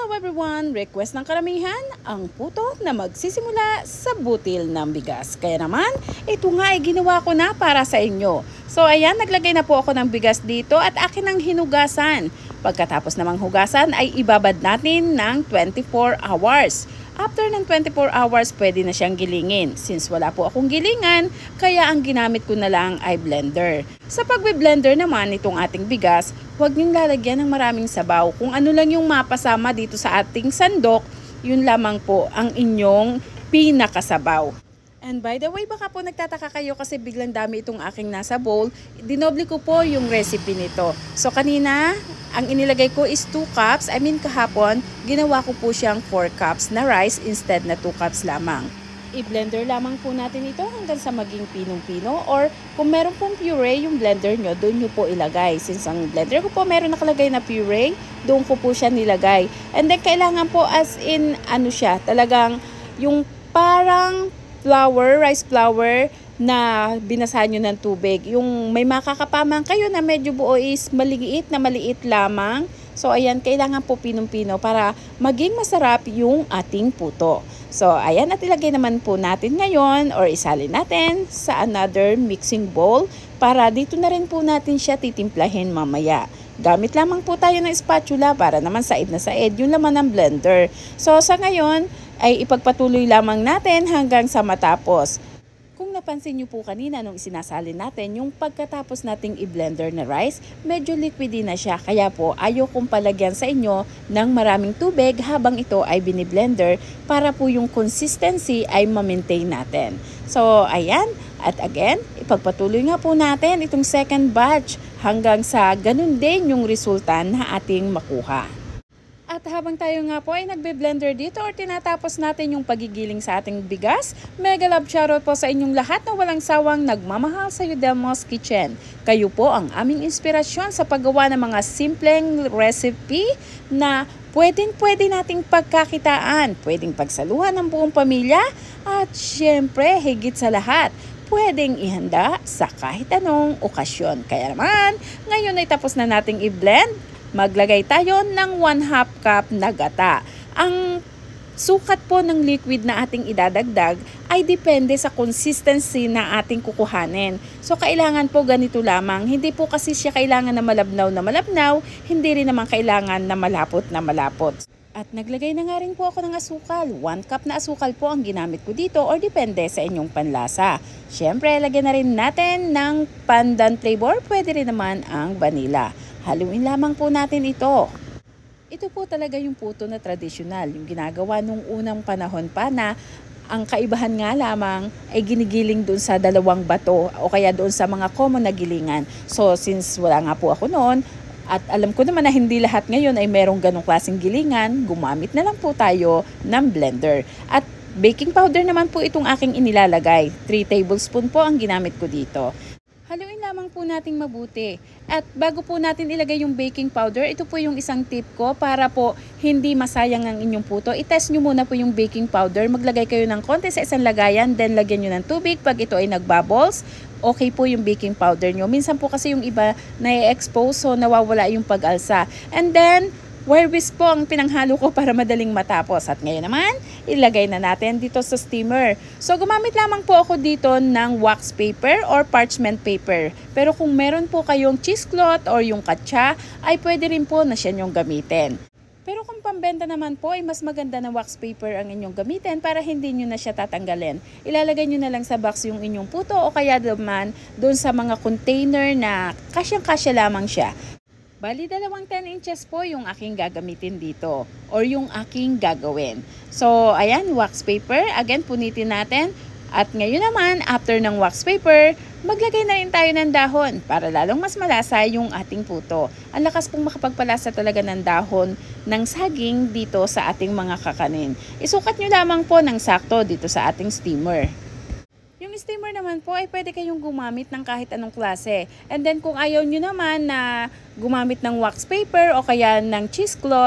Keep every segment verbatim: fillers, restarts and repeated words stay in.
Hello everyone! Request ng karamihan, ang puto na magsisimula sa butil ng bigas. Kaya naman, ito nga ay ginawa ko na para sa inyo. So ayan, naglagay na po ako ng bigas dito at akin ang hinugasan. Pagkatapos namang hugasan ay ibabad natin ng twenty-four hours. After ng twenty-four hours, pwede na siyang gilingin. Since wala po akong gilingan, kaya ang ginamit ko na lang ay blender. Sa pagbe-blender naman itong ating bigas, huwag niyong lalagyan ng maraming sabaw. Kung ano lang yung mapasama dito sa ating sandok, yun lamang po ang inyong pinakasabaw. And by the way, baka po nagtataka kayo kasi biglang dami itong aking nasa bowl. Dinoble ko po yung recipe nito. So kanina, ang inilagay ko is two cups. I mean kahapon, ginawa ko po siyang four cups na rice instead na two cups lamang. I-blender lamang po natin ito hanggang sa maging pinong-pino. Or kung meron pong puree yung blender nyo, doon nyo po ilagay. Since ang blender ko po meron nakalagay na puree, doon ko po siya nilagay. And then kailangan po as in ano siya, talagang yung parang flour, rice flour na binasahan nyo ng tubig. Yung may makakapaman kayo na medyo buo is maliit na maliit lamang. So ayan, kailangan po pinong-pino para maging masarap yung ating puto. So ayan, at ilagay naman po natin ngayon or isalin natin sa another mixing bowl para dito na rin po natin siya titimplahin mamaya. Gamit lamang po tayo ng spatula para naman said na said yung laman ng blender. So sa ngayon ay ipagpatuloy lamang natin hanggang sa matapos. Kung napansin nyo po kanina nung isinasalin natin, yung pagkatapos nating i-blender na rice, medyo liquidy na siya. Kaya po ayaw kong palagyan sa inyo ng maraming tubig habang ito ay biniblender para po yung consistency ay ma-maintain natin. So ayan, at again, ipagpatuloy nga po natin itong second batch hanggang sa ganun din yung resulta na ating makuha. At habang tayo nga po ay nagbe-blender dito or tinatapos natin yung pagigiling sa ating bigas, mega love shoutout po sa inyong lahat na walang sawang nagmamahal sa Yudelmo's Kitchen. Kayo po ang aming inspirasyon sa paggawa ng mga simpleng recipe na pwedeng-pwede nating pagkakitaan, pwedeng pagsaluhan ng buong pamilya at syempre higit sa lahat, pwedeng ihanda sa kahit anong okasyon. Kaya naman, ngayon ay tapos na nating i-blend. Maglagay tayo ng one half cup na gata. Ang sukat po ng liquid na ating idadagdag ay depende sa consistency na ating kukuhanin. So kailangan po ganito lamang. Hindi po kasi siya kailangan na malabnaw na malabnaw, hindi rin naman kailangan na malapot na malapot. At naglagay na nga rin po ako ng asukal. one cup na asukal po ang ginamit ko dito or depende sa inyong panlasa. Siyempre, lagyan na rin natin ng pandan flavor. Pwede rin naman ang vanilla. Haluin lamang po natin ito. Ito po talaga yung puto na tradisyonal. Yung ginagawa nung unang panahon pa na ang kaibahan nga lamang ay ginigiling doon sa dalawang bato o kaya doon sa mga common na gilingan. So since wala nga po ako noon, at alam ko naman na hindi lahat ngayon ay merong ganong klaseng gilingan, gumamit na lang po tayo ng blender. At baking powder naman po itong aking inilalagay. three tablespoon po ang ginamit ko dito. Haluin lamang po nating mabuti. At bago po natin ilagay yung baking powder, ito po yung isang tip ko para po hindi masayang ang inyong puto. I-test nyo muna po yung baking powder. Maglagay kayo ng konti sa isang lagayan, then lagyan nyo ng tubig. Pag ito ay nagbubbles, okay po yung baking powder nyo. Minsan po kasi yung iba na-expose, so nawawala yung pag-alsa. And then, wire whisk po ang pinanghalo ko para madaling matapos. At ngayon naman, ilagay na natin dito sa steamer. So gumamit lamang po ako dito ng wax paper or parchment paper. Pero kung meron po kayong cheesecloth or yung katsa, ay pwede rin po na siya nyong gamitin. Pero kung pambenta naman po, ay mas maganda na wax paper ang inyong gamitin para hindi nyo na siya tatanggalin. Ilalagay nyo na lang sa box yung inyong puto o kaya naman doon sa mga container na kasyang-kasya lamang siya. Bali, dalawang ten inches po yung aking gagamitin dito or yung aking gagawin. So, ayan, wax paper. Again, punitin natin. At ngayon naman, after ng wax paper, maglagay na rin tayo ng dahon para lalong mas malasa yung ating puto. Ang lakas pong makapagpalasa talaga ng dahon ng saging dito sa ating mga kakanin. Isukat nyo lamang po ng sakto dito sa ating steamer. Yung steamer naman po ay pwede kayong gumamit ng kahit anong klase. And then kung ayaw nyo naman na gumamit ng wax paper o kaya ng cheesecloth,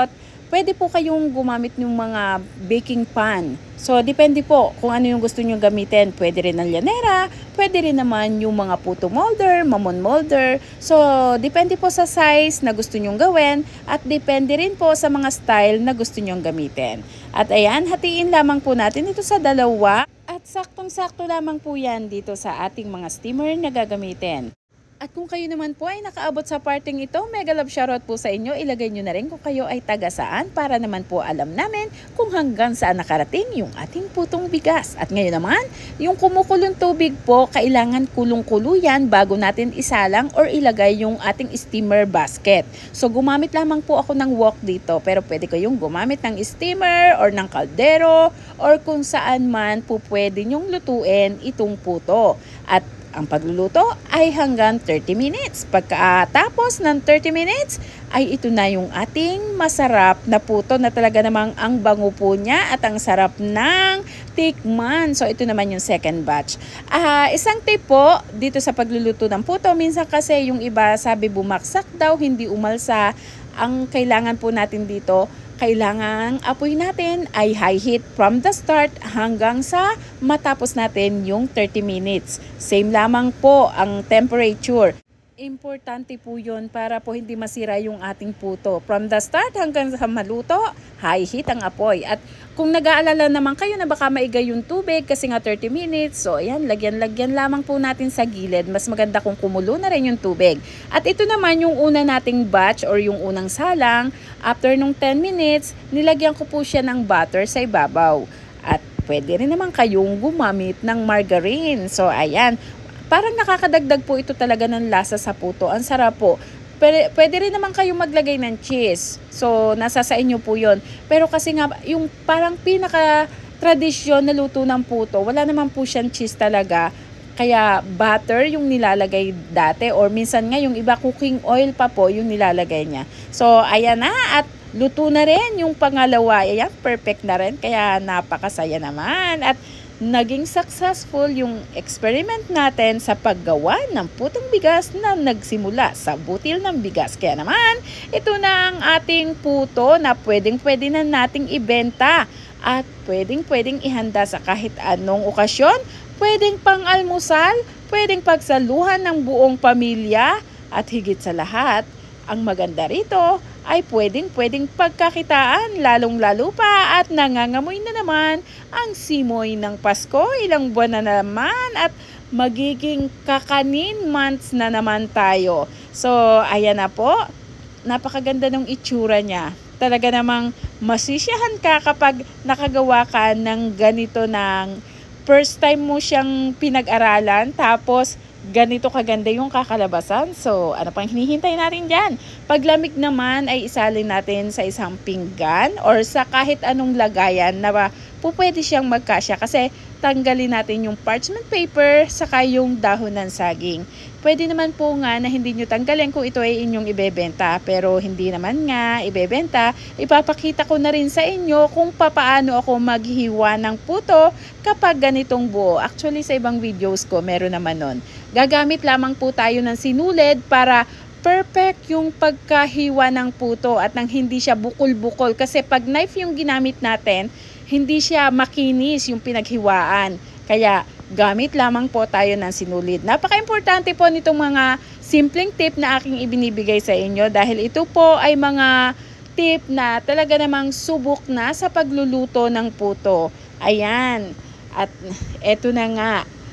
pwede po kayong gumamit ng mga baking pan. So, depende po kung ano yung gusto nyo gamitin. Pwede rin ang llanera, pwede rin naman yung mga puto molder, mamon molder. So, depende po sa size na gusto nyong gawin at depende rin po sa mga style na gusto nyong gamitin. At ayan, hatiin lamang po natin ito sa dalawa at saktong-sakto lamang po yan dito sa ating mga steamer na gagamitin. At kung kayo naman po ay nakaabot sa parting ito, mega love shoutout po sa inyo. Ilagay nyo na rin kung kayo ay taga saan para naman po alam namin kung hanggang saan nakarating yung ating putong bigas. At ngayon naman, yung kumukulong tubig po, kailangan kulong-kulo yan bago natin isalang or ilagay yung ating steamer basket. So gumamit lamang po ako ng wok dito, pero pwede kayong gumamit ng steamer or ng kaldero or kung saan man po pwede nyong lutuin itong puto. At ang pagluluto ay hanggang thirty minutes. Pagkatapos ng thirty minutes, ay ito na yung ating masarap na puto na talaga namang ang bango po niya at ang sarap ng tikman. So ito naman yung second batch. Uh, isang tip po dito sa pagluluto ng puto, minsan kasi yung iba sabi bumaksak daw, hindi umalsa. Ang kailangan po natin dito, kailangan apoy natin ay high heat from the start hanggang sa matapos natin yung thirty minutes. Same lamang po ang temperature. Importante po yun para po hindi masira yung ating puto. From the start hanggang sa maluto, high heat ang apoy. At kung nag-aalala naman kayo na baka maigay yung tubig kasi nga thirty minutes, so ayan, lagyan-lagyan lamang po natin sa gilid. Mas maganda kung kumulo na rin yung tubig. At ito naman yung una nating batch or yung unang salang. After nung ten minutes, nilagyan ko po siya ng butter sa ibabaw. At pwede rin naman kayong gumamit ng margarine. So ayan, parang nakakadagdag po ito talaga ng lasa sa puto. Ang sarap po. Pwede, pwede rin naman kayo maglagay ng cheese. So, nasa sa inyo po yun. Pero kasi nga, yung parang pinaka-tradisyon na luto ng puto, wala naman po siyang cheese talaga. Kaya butter yung nilalagay dati or minsan nga yung iba cooking oil pa po yung nilalagay niya. So, ayan na at luto na rin yung pangalawa. Ayan, perfect na rin. Kaya napakasaya naman. At naging successful yung experiment natin sa paggawa ng putong bigas na nagsimula sa butil ng bigas. Kaya naman, ito na ang ating puto na pwedeng-pwede na nating ibenta at pwedeng-pwedeng ihanda sa kahit anong okasyon. Pwedeng pang-almusal, pwedeng pagsaluhan ng buong pamilya at higit sa lahat, ang maganda rito ay pwedeng-pwedeng pagkakitaan, lalong-lalo pa at nangangamoy na naman ang simoy ng Pasko. Ilang buwan na naman at magiging kakanin months na naman tayo. So, ayan na po. Napakaganda ng itsura niya. Talaga namang masisiyahan ka kapag nakagawa ka ng ganito ng first time mo siyang pinag-aralan tapos ganito kaganda yung kakalabasan. So, ano pang hinihintay natin dyan? Paglamig naman ay isalin natin sa isang pinggan or sa kahit anong lagayan na ba, po pwede siyang magkasya kasi tanggalin natin yung parchment paper saka yung dahon ng saging. Pwede naman po nga na hindi nyo tanggalin kung ito ay inyong ibebenta, pero hindi naman nga ibebenta. Ipapakita ko na rin sa inyo kung papaano ako maghiwa ng puto kapag ganitong buo. Actually sa ibang videos ko meron naman nun. Gagamit lamang po tayo ng sinulid para perfect yung pagkahiwa ng puto at nang hindi siya bukol-bukol. Kasi pag knife yung ginamit natin, hindi siya makinis yung pinaghiwaan. Kaya gamit lamang po tayo ng sinulid. Napaka-importante po nitong mga simpleng tip na aking ibinibigay sa inyo dahil ito po ay mga tip na talaga namang subok na sa pagluluto ng puto. Ayan. At eto na nga.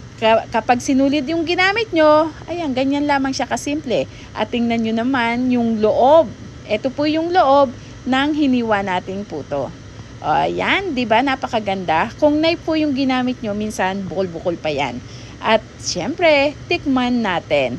Kapag sinulid yung ginamit nyo, ayan, ganyan lamang siya kasimple. At tingnan nyo naman yung loob. Ito po yung loob ng hiniwa nating puto. O, ayan, di ba? Napakaganda. Kung knife po yung ginamit nyo, minsan bukol-bukol pa yan. At syempre, tikman natin.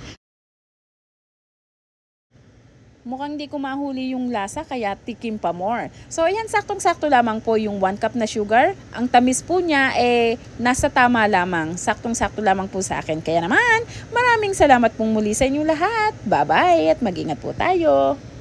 Mukhang di ko mahuli yung lasa, kaya tikim pa more. So, ayan, saktong-sakto lamang po yung one cup na sugar. Ang tamis po niya, eh, nasa tama lamang. Saktong-sakto lamang po sa akin. Kaya naman, maraming salamat pong muli sa inyong lahat. Bye-bye at mag-ingat po tayo.